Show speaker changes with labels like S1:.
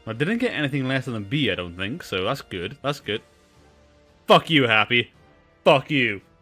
S1: I didn't get anything less than B, I don't think, so that's good. That's good. Fuck you, Happy. Fuck you.